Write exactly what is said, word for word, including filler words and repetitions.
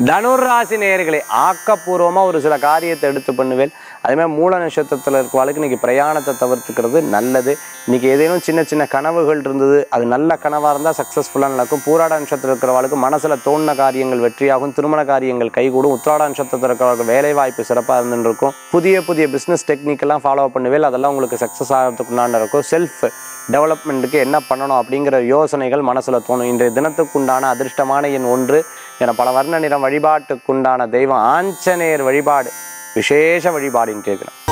தனுர் ராசி நேயர்களே, ஆக்கப்பூர்வமாக ஒரு சில காரியத்தை எடுத்து பண்ணுவேன். அதேமாதிரி மூல நட்சத்திரத்தில் இருக்கிறவளுக்கு இன்றைக்கி பிரயாணத்தை தவிர்த்துக்கிறது நல்லது. இன்றைக்கி ஏதேனும் சின்ன சின்ன கனவுகள் இருந்தது, அது நல்ல கனவாக இருந்தால் சக்ஸஸ்ஃபுல்லாக நடக்கும். பூராட நட்சத்திரம் இருக்கிறவளுக்கு மனசில் தோணின காரியங்கள் வெற்றியாகும், திருமண காரியங்கள் கைகூடும். உத்திராட நட்சத்திரத்தில் இருக்கிறவங்களுக்கு வேலை வாய்ப்பு சிறப்பாக இருந்துருக்கும். புதிய புதிய பிஸ்னஸ் டெக்னிக்கெல்லாம் ஃபாலோ பண்ணுவேன், அதெல்லாம் உங்களுக்கு சக்ஸஸ் ஆகிறதுக்குண்டான இருக்கும். செல்ஃப் டெவலப்மெண்ட்டுக்கு என்ன பண்ணணும் அப்படிங்கிற யோசனைகள் மனசில் தோணும். இன்றைய தினத்துக்குண்டான அதிர்ஷ்டமான எண் ஒன்று என பல வர்ண நிறம். வழிபாட்டுக்குண்டான தெய்வம் ஆஞ்சநேயர் வழிபாடு விசேஷ வழிபாடுன்னு கேட்குறேன்.